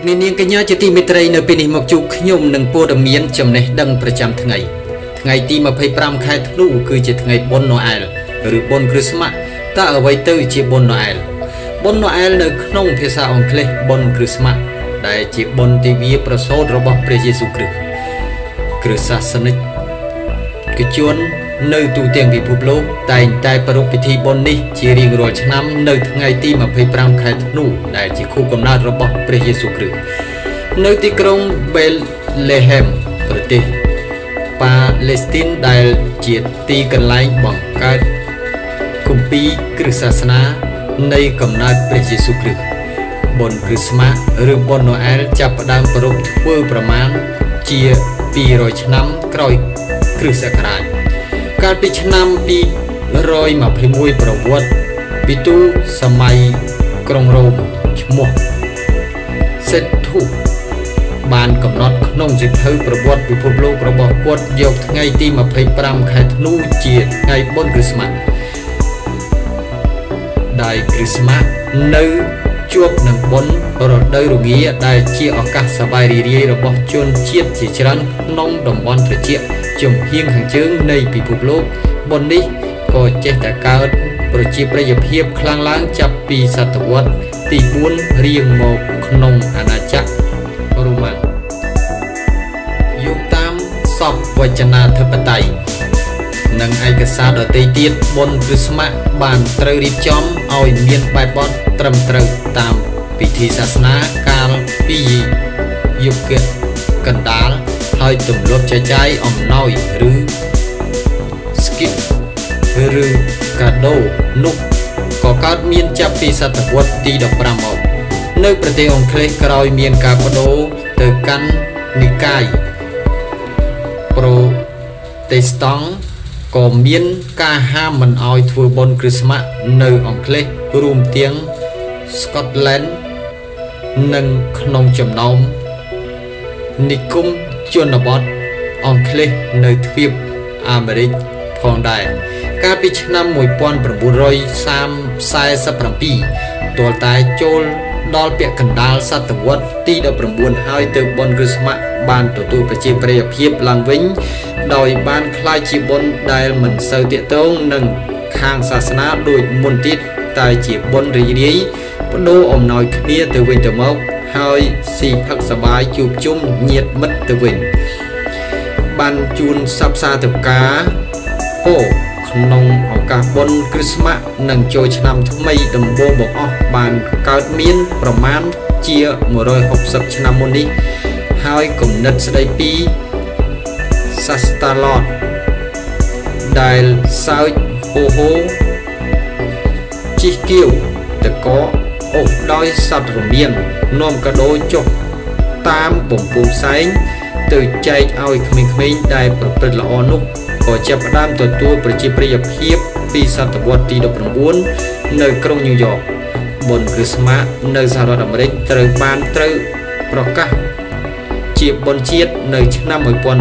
អ្នកនាងកញ្ញាជាទីមេត្រីនៅពេលនេះមកជួបខ្ញុំនឹងព័ត៌មានចំណេះដឹងប្រចាំថ្ងៃទី25ខែធ្នូគឺជាថ្ងៃបុណ្យណូអែលឬបុណ្យគ្រីស្មាស់តើអ្វីទៅជាបុណ្យណូអែលនៅក្នុងភាសាអង់គ្លេសបុណ្យគ្រីស្មាស់ដែលជាបុណ្យទិវាប្រសូតរបស់ព្រះយេស៊ូវគ្រីស្ទគ្រិស្តសាសនិកជននៅទូទាំងពិភពលោកតែងតែប្រារព្ធពិធីបុណ្យនេះជារៀងរាល់ឆ្នាំនៅថ្ងៃទី25ខែធ្នូដែលជាខួបកំណើតរបស់ព្រះយេស៊ូវគ្រីស្ទនៅទីក្រុង Bethlehem ប្រទេសប៉ាឡេស្ទីនដែលជាទីកន្លែងបង្កើតគម្ពីរគ្រិស្តសាសនានៃកំណើតព្រះយេស៊ូវគ្រីស្ទបុណ្យគ្រីស្មាស់ឬបុណ្យណូអែលចាប់ផ្ដើមប្រារព្ធធ្វើប្រមាណជា200ឆ្នាំក្រោយគ្រិស្តសករាជកាលពីឆ្នាំ221ប្រវត្តិពីទូសម័យក្រុងរ៉ូមឈ្មោះសេធុបានកំណត់ក្នុងសៀវភៅប្រវត្តិពិភពលោករបស់គាត់យកថ្ងៃទី25ខែធ្នូជាថ្ងៃបុណ្យគ្រីស្មាស់ដែលគ្រីស្មាស់នៅជួបនឹងបុណ្យរដូវរងាដែលជាឱកាសសប្បាយរីករាយរបស់ជនជាតិជាច្រើនក្នុងតំបន់ត្រជាក់ជំហៀងខាងជើងនៃពិភពលោកបុណ្យនេះក៏ចេះតែកើតប្រជាប្រិយភាពខ្លាំងឡើងចាប់ពីសតវត្សទី4រៀងមកក្នុងអាណាចក្ររ៉ូម៉ាំងយោងតាមសពវចនាធិបតេយ្យនិងឯកសារដទៃទៀតបុណ្យគ្រីស្មាស់បានត្រូវរៀបចំឲ្យមានបែបបទត្រឹមត្រូវតាមពិធីសាសនាកាលពីយុគកណ្ដាលហើយទម្លាប់ចែកចាយអំណោយឬស្គីឬកាដូនោះក៏កើតមានចាប់ពីសតវត្សទី15មកនៅប្រទេសអង់គ្លេសក្រោយមានការបដូរទៅកាន់និកាយប្រូតេស្តង់ក៏មានការហាមមិនឲ្យធ្វើបុណ្យគ្រីស្មាស់នៅអង់គ្លេសរួមទាំងស្កុតឡែននិងក្នុងចំណោមនិគមជនបទអង់គ្លេសនៅទ្វីបអាមេរិកផងដែរកាលពីឆ្នាំ1947ទាល់តែចូលដល់ពាក់កណ្ដាលសតវត្សទី19ហើយទើបបុណ្យគ្រីស្មាស់បានទទួលប្រជាប្រិយភាពឡើងវិញដោយបានក្លាយជាបុណ្យដែលមិនសូវទាក់ទងនឹងខាងសាសនាដូចមុនទៀតតែជាបុណ្យរីករាយបដូរអំណោយគ្នាទៅវិញទៅមកហើយស៊ីផឹកសប្បាយជួបជុំញាតិមិត្តទៅវិញបានជូនសព្វសាធុការក្នុងឱកាសបុណ្យគ្រីស្មាស់និងចូលឆ្នាំថ្មីដំបូងបង្អស់បានកើតមានប្រមាណជា160ឆ្នាំមុននេះហើយគំនិតស្ដីពីសាស្តាឡតដែលសើចហូជីកគៀវតកអុកដោយសត្វរមៀននាំកាដូចុះតាមបំពង់ផ្សែងទៅចែកឲ្យក្មេងៗដែលប្រព្រឹត្តល្អនោះក៏ចាប់ផ្ដើមទទួលប្រជាប្រិយភាពពីសតវត្សទី19នៅក្រុងញូវយ៉កបុណ្យគ្រីស្មាស់នៅសហរដ្ឋអាមេរិកត្រូវប្រកាសជាបុណ្យជាតិនៅឆ្នាំ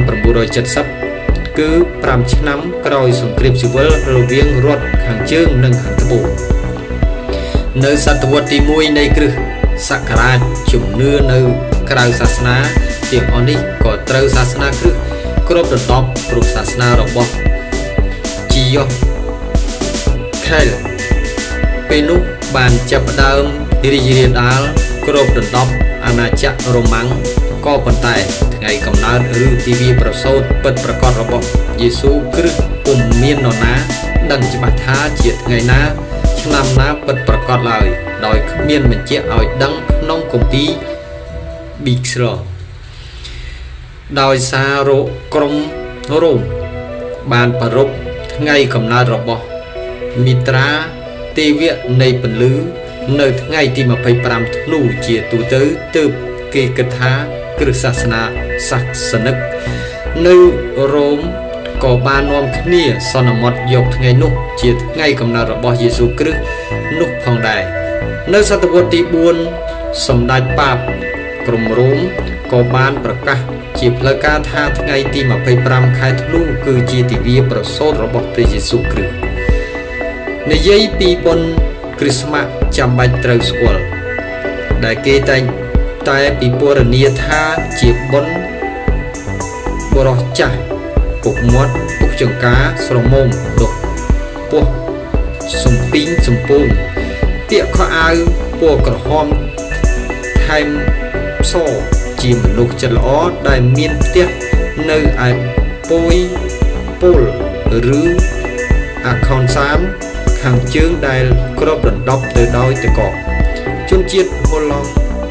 1970គឺ5ឆ្នាំក្រោយសង្គ្រាមស៊ីវិលរវាងរដ្ឋខាងជើងនិងខាងត្បូងនៅសតវត្សទី1នៃគ្រិស្តសករាជជំនឿនៅក្រៅសាសនាទាំងអស់នេះក៏ត្រូវសាសនាគ្រិស្តគ្របដណ្ដប់ព្រោះសាសនារបស់ជីយ៉ូសខែលពេលនោះបានចាប់ផ្ដើមរីករាលដាលគ្របដណ្ដប់អាណាចក្ររ៉ូម៉ាំងក៏ប៉ុន្តែថ្ងៃកំណើតឬទិវាប្រសូតពិតប្រាកដរបស់យេស៊ូវគ្រីស្ទពុំមាននរណាដឹងច្បាស់ថាជាថ្ងៃណាឆ្នាំណាពិតប្រាកដឡើយដោយគ្មានបញ្ជាក់ឲ្យដឹងក្នុងគម្ពីរប៊ីក្សរដោយសារក្រុងរ៉ូមបានប្រារព្ធថ្ងៃកំណើតរបស់មីត្រាទេវៈនៃពន្លឺនៅថ្ងៃទី25ធ្នូជាទូទៅទើបគេគិតថាគ្រិស្តសាសនាសាសនិកនៅរ៉ូមក៏បាននាំគ្នាសន្មតយកថ្ងៃនោះជាថ្ងៃកំណើតរបស់យេស៊ូវគ្រីស្ទនោះផងដែរនៅសតវត្សទី4សម្ដេចប៉ាបក្រុងរ៉ូមក៏បានប្រកាសជាផ្លូវការថាថ្ងៃទី25ខែធ្នូគឺជាទិវាប្រសូតរបស់ព្រះយេស៊ូវគ្រីស្ទនិយាយពីបុណ្យគ្រីស្មាស់ចាំបាច់ត្រូវស្គាល់ដែលគេតែងតែពីពរនីថាជាបុណ្យបរោះចាស់ពុកមាត់ពុកចង្ការស្រមុំដុះពោះសំពីងសំពូនពាក់ខោអាវពណ៌ក្រហមថែមសជាមនុស្សចិត្តល្អដែលមានផ្ទះនៅឯពុយពុលឬអាខុនសាមខាងជើងដែលគ្របដណ្ដប់ទៅដោយតកជនជាតិហូឡង់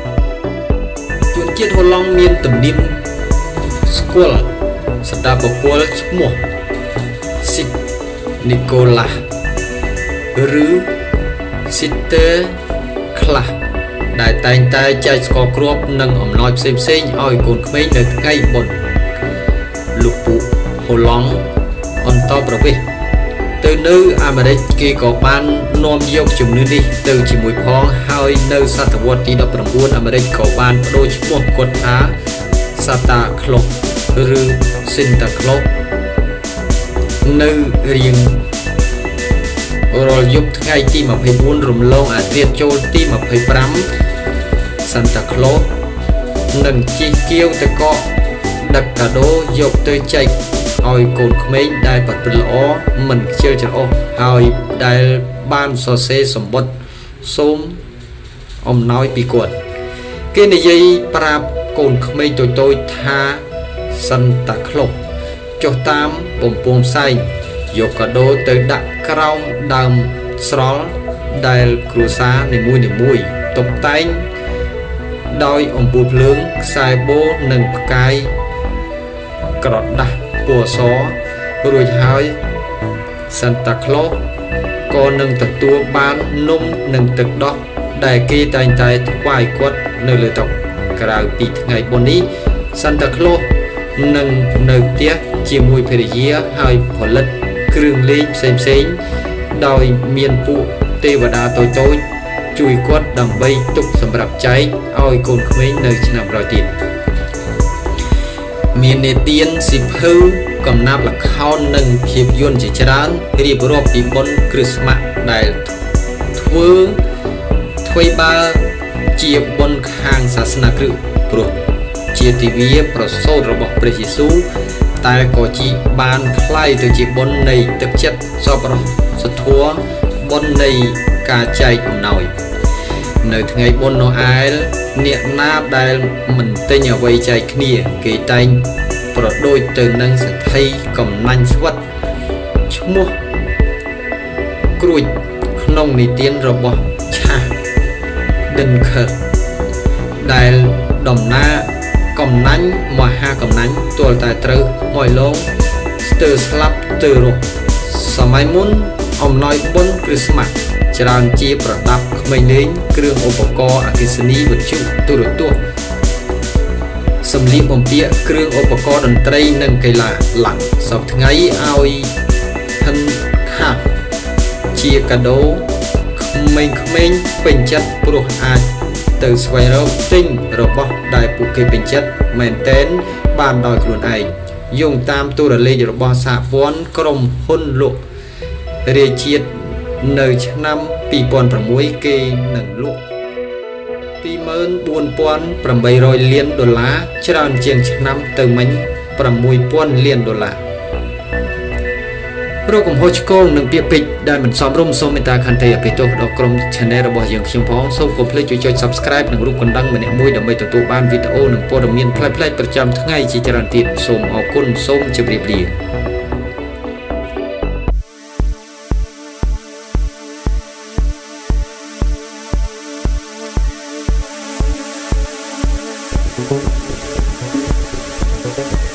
មានទំនៀមស្គាល់ស្ដាប់បុគ្គលឈ្មោះស៊ីតនីកូឡាឬស៊ីតេខ្លះដែលតែងតែចែកស្ករគ្រាប់និងអំណោយផ្សេងៗឲ្យកូនក្មេងនៅថ្ងៃបុណ្យលោកពូហូឡង់អន្តរប្រវេសន៍ទៅនៅអាមេរិកគេក៏បាននាំយកជំនឿនេះទៅជាមួយផងហើយនៅសតវត្សទី19អាមេរិកក៏បានបដូរឈ្មោះគាត់ថាសាតាក្លូសឬស៊ីនតាក្លូសនៅរៀងរាល់យប់ថ្ងៃទី24រំលងអាធ្រាត្រចូលទី25សាន់តាក្លូសនឹងជិះគៀវទៅកកដឹកកាដូយកទៅចែកឲ្យកូនក្មេងដែលប្រព្រឹត្តល្អមិនខ្ជិលច្រអូសហើយដែលបានសរសេរសម្បត្តិសូមអំណោយពីគាត់គេនិយាយប្រាប់កូនក្មេងតូចៗថាសាន់តាក្លូសចុះតាមបំពង់ផ្សែងយកកាដូទៅដាក់ក្រោមដើមស្រល់ដែលគ្រួសារនីមួយៗតុបតែងដោយអំពូលភ្លើងខ្សែបូនិងផ្កាយក្រដាស់ពណ៌សរួចហើយសាន់តាក្លូសក៏នឹងទទួលបាននំនិងទឹកដោះដែលគេតែងតែថ្វាយគាត់នៅលើតុក្រៅពីថ្ងៃបុណ្យនេះសាន់តាក្លូសនឹងនៅផ្ទះជាមួយភរិយាហើយផលិតគ្រឿងលេងផ្សេងៗដោយមានពួកទេវតាតូចៗជួយគាត់ដើម្បីទុកសម្រាប់ចែកឲ្យកូនក្មេងនៅឆ្នាំក្រោយទៀតមាននេទានសិភៅកំណាព្យល្ខោននិងភាពយន្តជាច្រើនរៀបរាប់ពីបុណ្យគ្រិស្តមាសដែលធ្វើបើជាបុណ្យខាងសាសនាគ្រិស្តព្រោះជាទិវាប្រសូតរបស់ព្រះយេស៊ូវតែក៏ជាបានคล้ายទៅជាបុណ្យនៃទឹកចិត្តសប្បុរសធម៌បុណ្យនៃការចែកអំណោយនៅថ្ងៃបុណ្យណូអែលអ្នកណាដែលមិនទិញអ្វីចែកគ្នាគេតែងប្រដូចទៅនឹងសទ្ធីកំណាញ់ស្វិតឈ្មោះគ្រួចក្នុងនិទានរបស់ឆាស់ដិនខឺដែលដំណើរកំណាញ់មហាកំណាញ់ទាល់តែត្រូវមួយឡងស្ទើរស្លាប់ទៅរស់សម័យមុនអំណោយបុណ្យគ្រិស្តមាសច្រើនជាប្រដាប់ក្មេងលេងគ្រឿងឧបករណ៍អគ្គិសនីវិទ្យុទូរទស្សន៍សម្លៀកបំពាក់គ្រឿងឧបករណ៍តន្ត្រីនិងកីឡាឡើងសពថ្ងៃឲ្យហិនខាប់ជាកាដូក្មេងៗពេញចិត្តព្រោះអាចទៅស្វែងរកទិញរបស់ដែលពួកគេពេញចិត្តមែនតែនបានដោយខ្លួនឯងយោងតាមទូរលេខរបស់សហព័ន្ធក្រុមហ៊ុនលក់រាយជាតិនៅឆ្នាំ2006គេនឹងលក់ 24,800 លានដុល្លារច្រើនជាងឆ្នាំទៅមិញ 6,000 លានដុល្លាររោគកំហុសឆ្គងនិងពាក្យពេចន៍ដែលមិនសមរម្យសូមមេត្តាខន្តីអភ័យទោសដល់ក្រុម Channel របស់យើងខ្ញុំផងសូមកុំភ្លេចជួយចុច Subscribe និងរូបកណ្ដឹងម្នាក់មួយដើម្បីទទួលបានវីដេអូនិងព័ត៌មានផ្លែៗប្រចាំថ្ងៃជាច្រើនទៀតសូមអរគុណសូមជម្រាបលា Thank you.